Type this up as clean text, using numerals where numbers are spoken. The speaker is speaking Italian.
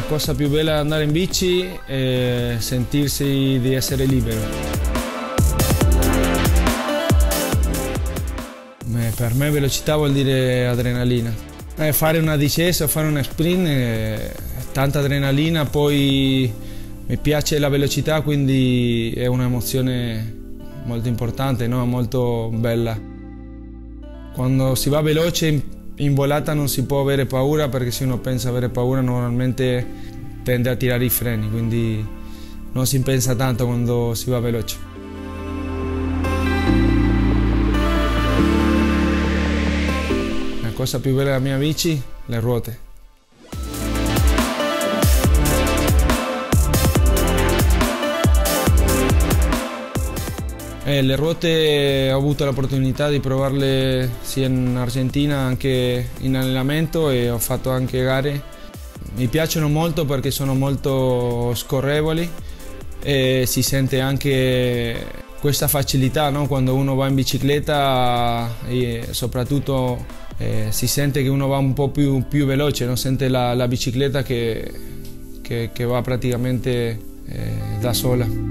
cosa più bella di andare in bici è sentirsi di essere libero. Per me velocità vuol dire adrenalina. Fare una discesa o fare una sprint è tanta adrenalina, poi mi piace la velocità, quindi è un'emozione molto importante, no? Molto bella. Quando si va veloce in volata non si può avere paura, perché se uno pensa avere paura normalmente tende a tirare i freni, quindi non si pensa tanto quando si va veloce. La cosa più bella della mia bici? Le ruote. Le ruote ho avuto l'opportunità di provarle sia in Argentina anche in allenamento, e ho fatto anche gare. Mi piacciono molto perché sono molto scorrevoli e si sente anche questa facilità, no? Quando uno va in bicicletta, e soprattutto si sente che uno va un po' più veloce, no? Sente la bicicletta che va praticamente da sola.